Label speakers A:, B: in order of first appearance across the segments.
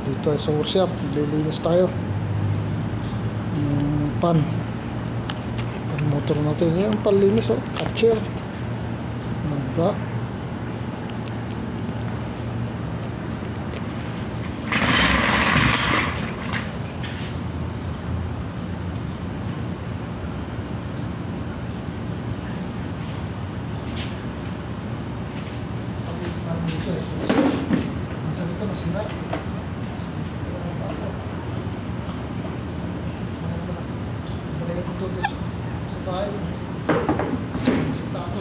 A: dito sa workshop, lilinis tayo yung pan motor natin. Yan palinis, oh, catcher. Diba? Nasa dito masira. Kaya ko to sa bahay. Sa tapo.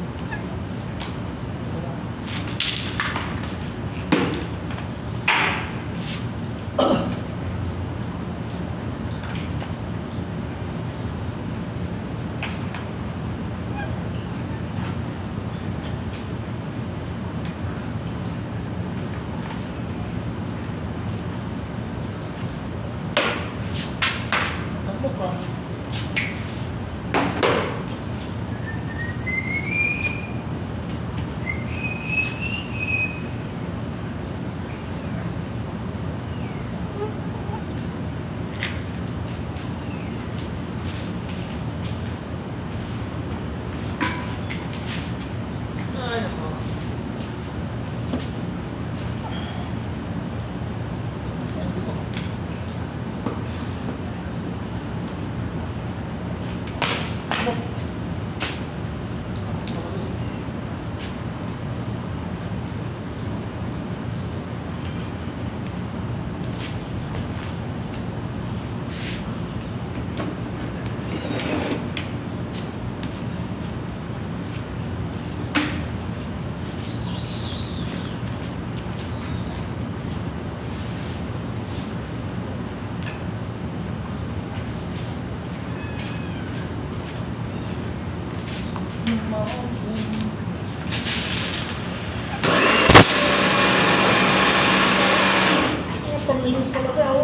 A: Pamlinis talaga, oh.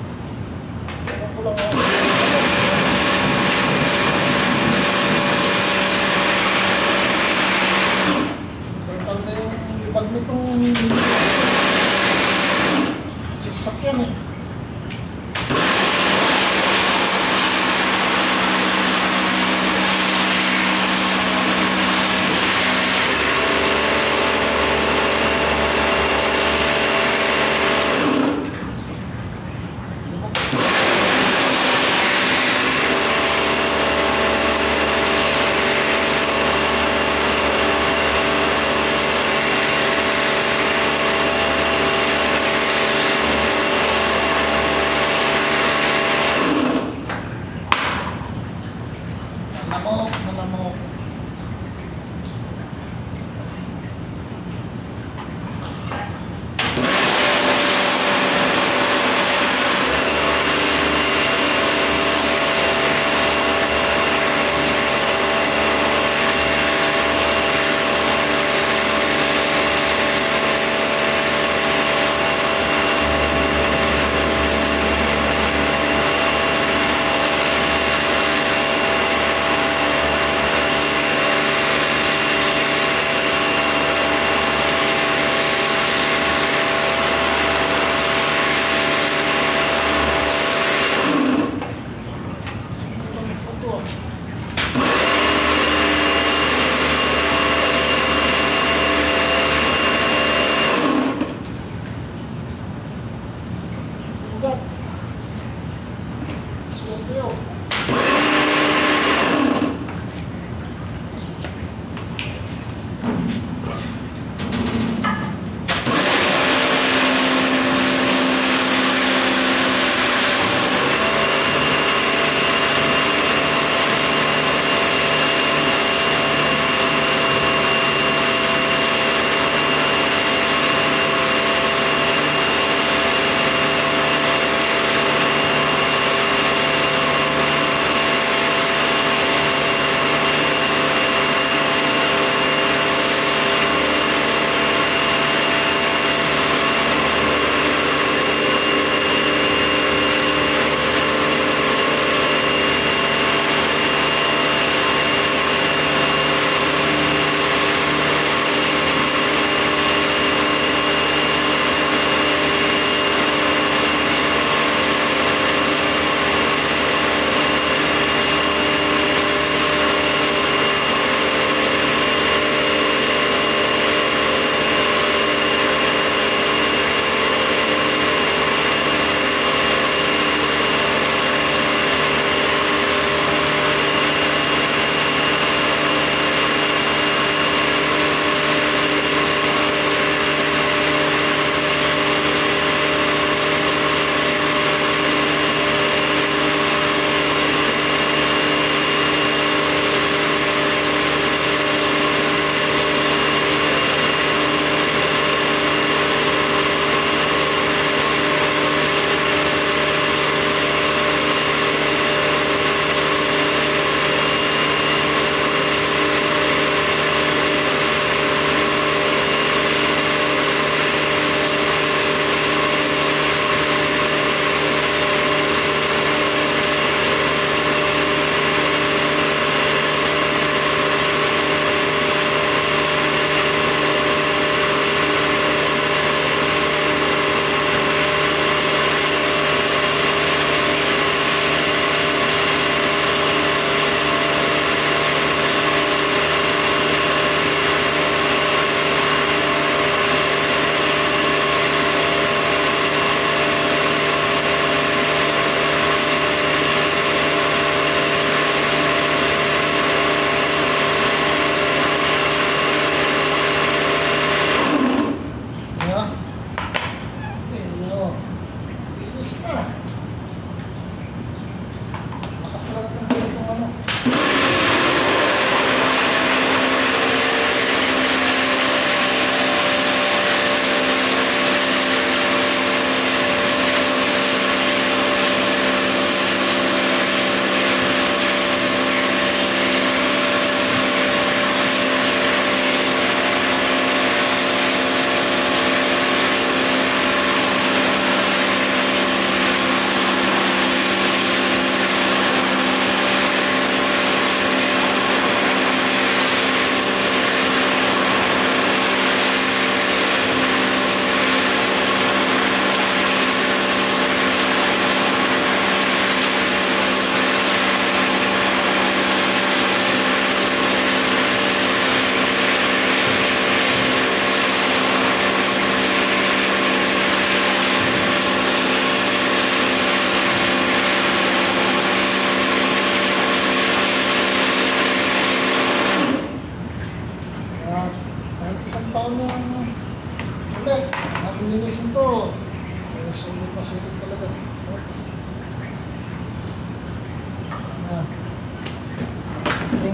A: Gantal na yung ibag nitong sasakyan, eh. Malamok.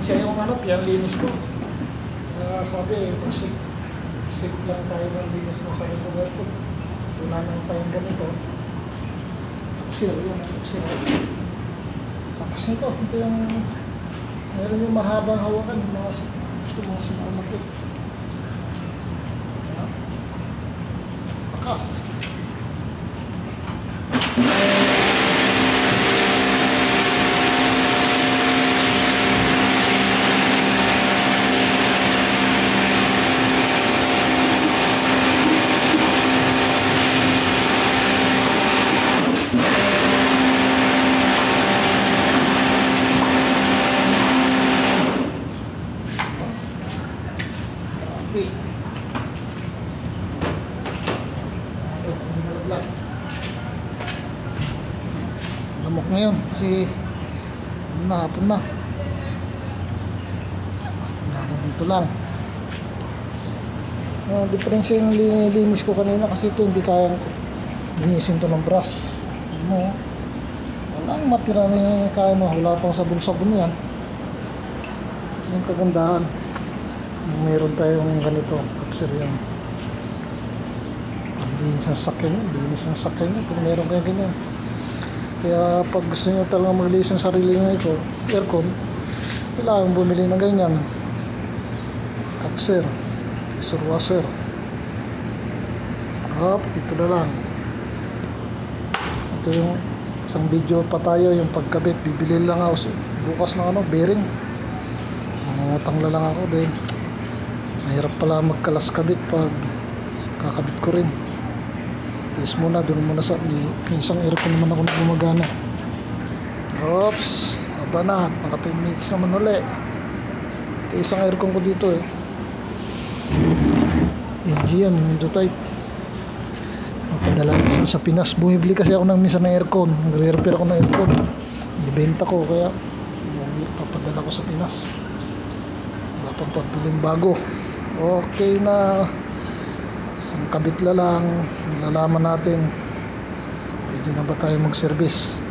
A: siya yung ano, pinalinis ko. Sabi, sig lang tayo ng linis na sa ng aircon. Wala nang tayong ganito. Sir, yun. Sir. Tapos nito, ito yung meron yung mahabang hawakan, mga sinamatik. Pakas. Lamok na yun kasi hapon na dito lang. Diferensya yung linis ko kanina kasi ito hindi kayang linisin to ng brush mo. Walang matira na kaya mo, wala pang sabon-sabon yan. Yung kagandahan mayroon tayong ganito kaksir yung linis ng sakyan yun kung meron kayo ganyan. Kaya pag gusto nyo talaga maglinis ng sarili ng aircon, kailangan bumili ng ganyan kaksir, pressure washer. Dito na lang. Ito yung isang video pa tayo, yung pagkabit. Bibili lang ako bukas ng bearing. Mangutang na lang ako din. Mahirap pala magkalas kabit pag kakabit ko rin. Tiis muna, doon muna sa may isang aircon naman ako na gumagana. Oops, aba na, naka 10 minutes naman uli. Ito isang aircon ko dito LG yan, ito type. Mapadala sa Pinas. Bumibili kasi ako ng minsan ng aircon. Nagre-repair ako ng aircon. Ibenta ko, kaya papadala ko sa Pinas. Wala pang pagbiling bago. Okay na. Isang kabit lang, nalalaman natin pwede na ba tayo mag-service.